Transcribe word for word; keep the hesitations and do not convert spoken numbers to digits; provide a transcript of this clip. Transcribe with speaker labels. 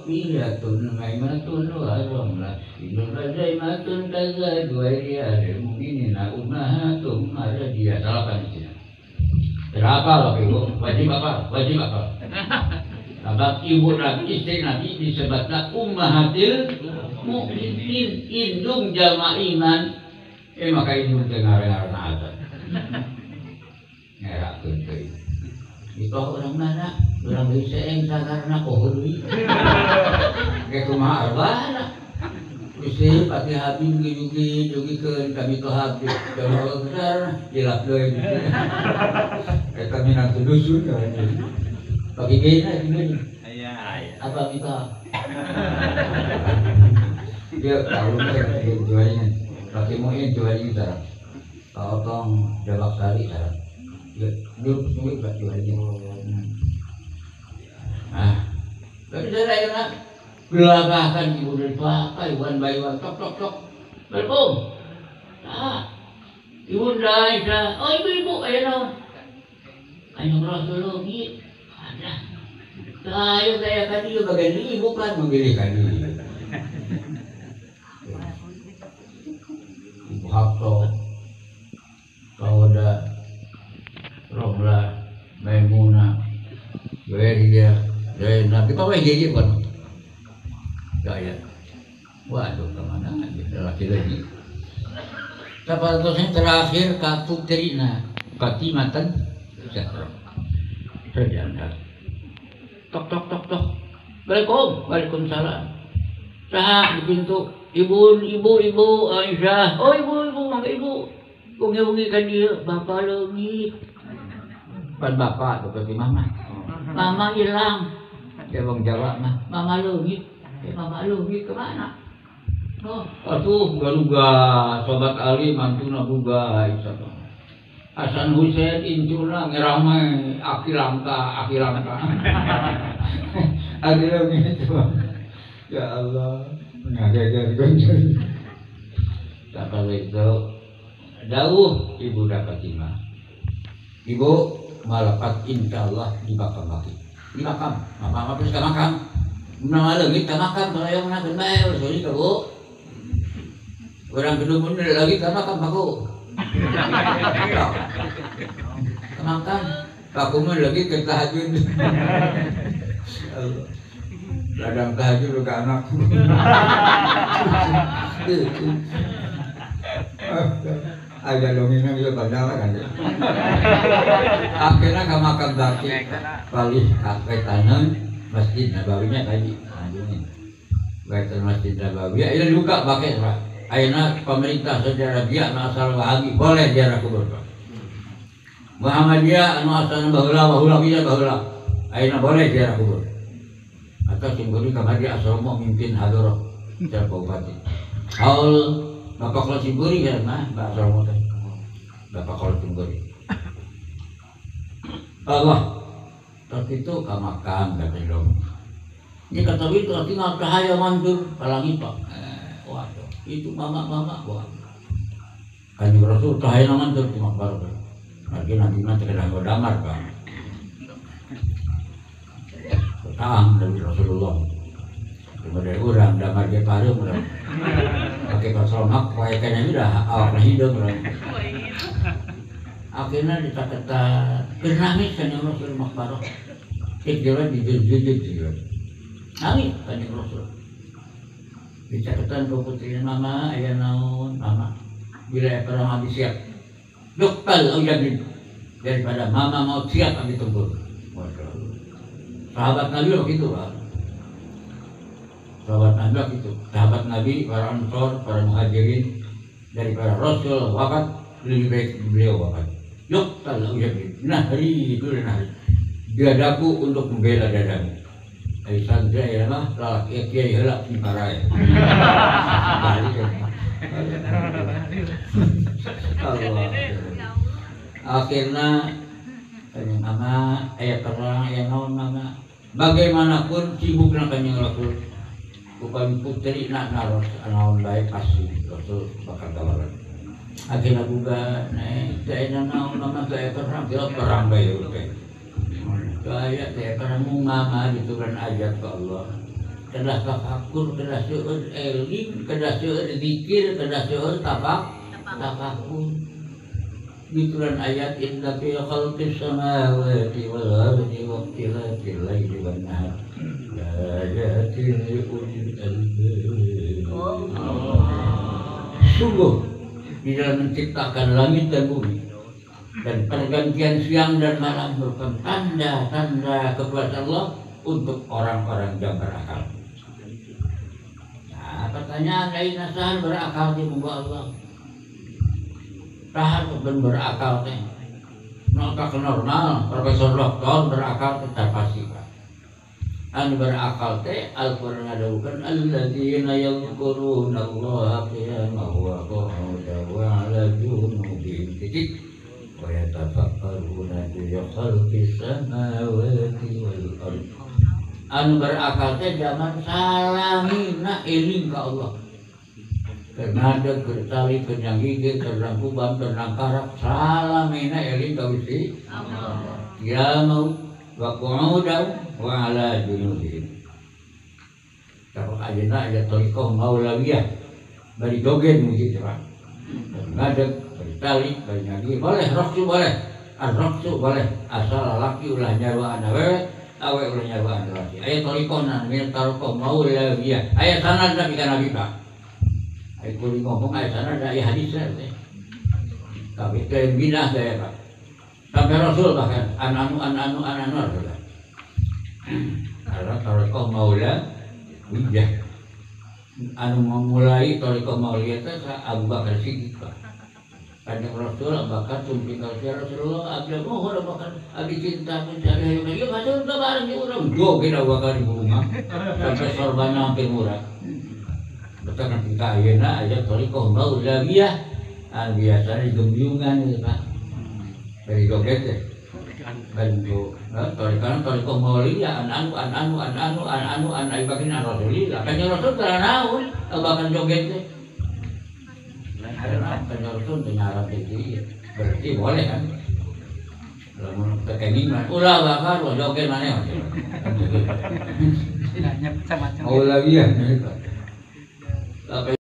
Speaker 1: wafiyatun maimatun wa ramla idul bazaimatun kaza duwaiya mu'minina ummahatum aradiya. Salah kan itu. Berapa loh ibu? Wajib apa? Wajib apa? Sebab ibu Nabi, istri Nabi disebutkan ummahatil mukminin, indung jama iman. Eh maka indung dengar-dengar ada. Ngerak gede. Itu orang mana? Orang bisa yang sakarna kohului. Kayak kumaha arbana. Istri pakai habib juga juga ke kami tuh habib. Kalau besar hilap doi. Kayak kami nanti dusun kan. Pakai gini gini. Apa kita? Dia kalau kita jualnya, pakai moin jualnya kita. Kalau tong jawab kali cara. Ya, dulu semua buat jualnya. Ah, tapi saya kena gelagakan ibu dari pakai one by one, tok tok tok. Berkum. Ah, ibu dah, dah. Oh ibu ibu, ayo dong. Ayo Rasulullah gitu. Ada. Saya saya tadi bagian ini bukan memilih kali. Ibu Hafsah, Sauda, Romlah, Maimunah, Juwairiyah, Zainab. Kita apa yang kan? Gaya. Waduh kemana aja laki-laki. Siapa yang terakhir katuk terina, katimatan, sejahtera. Terjanda. Tok tok tok tok. Assalamualaikum. Waalaikumsalam. Sah di pintu. Ibu ibu ibu Aisyah. Oh ibu ibu mangga ibu. Bungi-bungi kan dia bapak leungit. Pan bapak seperti mama. Mama hilang. Dia bang jawab mah. Mama leungit. Eh mama leungit kemana? Oh, atuh galuga sobat Ali mantuna buga Aisyah. Hasan Hussein incuna ngeramai akhir langka akhir langka akhirnya gitu. Ya Allah mengajar gonceng. Siapa itu dawuh ibu dapat lima ibu malakat insya Allah di makam lagi di makam apa apa bisa makam nama lagi kita makam kalau yang nak kenal sorry kau orang kedua pun lagi kita makam aku. Makan, aku mah lagi ke tahajud. Ladang tahajud lu ke anak. Ada dongengnya bisa banyak kan. Akhirnya ke makam Baki, paling kakek tanam Masjid Nabawinya tadi. Baitul Masjid Nabawi, ini dibuka pakai Pak. Aina pemerintah Saudi Arabia anu asal Wahabi boleh ziarah kubur. Muhammadiyah anu asal baheula baheula bisa baheula. Aina boleh ziarah kubur. Atau simboli kamari asal mau mimpin hadarah secara bupati. Haul Bapak kalau simboli ya mah asal mau teh. Bapak kalau simboli. Allah. Tapi itu ka makam kata dong. Ini kata itu tinggal cahaya mandur palangi Pak. Waduh. Itu mama-mama buat Kanjeng Rasul cahaya naman tuh cuma baru lagi nanti nanti kena godamar kan tang dari Rasulullah kemudian orang damar dia paru orang pakai pasal mak kayaknya udah awak hidung orang akhirnya dikata nangis Kanjeng Rasul mak baru kira dijujut juga nangis Kanjeng Rasul. Dicatatan ke putrinya mama, ayah naon, mama. Bila perang habis siap, dokter ujabin daripada mama mau siap ambil tempur. Sahabat Nabi begitu Pak. Sahabat Nabi begitu. Sahabat Nabi, para Ansor, para Muhajirin daripada Rasul wafat lebih baik beliau wafat. Dokter ujabin. Nah hari itu dan hari dia daku untuk membela dadamu. Aisyah dia mah laki kiai heula di parai. Allah. Akhirnya Kanjeng Mama ayat perang ayat naon mama. Bagaimanapun sibukna Kanjeng Rasul. Bukan putri nak naros naon bae pasti Rasul bakal tawaran. Akhirnya buka naik saya naon mama saya perang dia perang bae teh. Kayak saya karena mama gitu kan ajak ke Allah kedah tafakur, kedah seueur eling, kedah seueur zikir, kedah seueur tafak tafakur. Bituran ayat inna fi khalqis samawati wal ardi wa ikhtilafil laili wan nahar la ayatin li ulil albab. Sungguh di dalam menciptakan langit dan bumi dan pergantian siang dan malam merupakan tanda-tanda kekuasaan Allah untuk orang-orang yang berakal. Nah, pertanyaan lain nasahan berakal di muka Allah. Tahan ben berakal teh. Nota ke normal, profesor doktor berakal tetap pasti Pak. Anu berakal teh Al-Qur'an ngadawukeun alladzina yadhkuruna Allaha qiyaman wa qu'udan wa 'ala junubihim titik wa yatafakkaruna fi khalqis samawati wal ardh. Anu berakal teh zaman salamina eling ka Allah. Kenada bertali kenyang gigi ternang kubam ternang karak salamina eling ka Gusti Allah. Ya mau wa qu'udan wa 'ala junubihim. Kalau ayeuna aya thariqah maulawiyah bari joget muji Pak. Ngadeg bertali kenyang gigi boleh roksu boleh. Ar-roksu boleh asal laki ulah nyawa awewe awe ulah nyawa laki. Aya thariqah min thariqah maulawiyah. Aya sanad Nabi ka Nabi Pak. Aku boleh ngomong ayat sana ada ayat hadis teh. Tapi kayak bidah saya Pak. Sampai Rasul bahkan ananu ananu ananu adalah. Karena tarekoh maula wijah. Anu memulai tarekoh mauliyah teh Abu Bakar Siddiq Pak. Kanjeng Rasul Abu Bakar tumpi ka Rasulullah abdi mohon Abu Bakar abdi cinta mencari ayo ieu masuk teh bareng di urang joget Abu Bakar di bunga. Sampai sorbanna hampir murah. Betul kan kita ayeuna aya thariqah maulawiyah anu biasana gembyungan ieu Pak. Dari joget teh. Bantu thariqah thariqah maulawiyah anu anu anu anu anu anu bagian Rasulillah. Kanjeng Rasul teu naon bakan joget teh. Karena kanjeng Rasul teu nyarap itu berarti boleh kan. Lamun tekenging mah ulah bakar joget maneh. Maulawiyah. Apa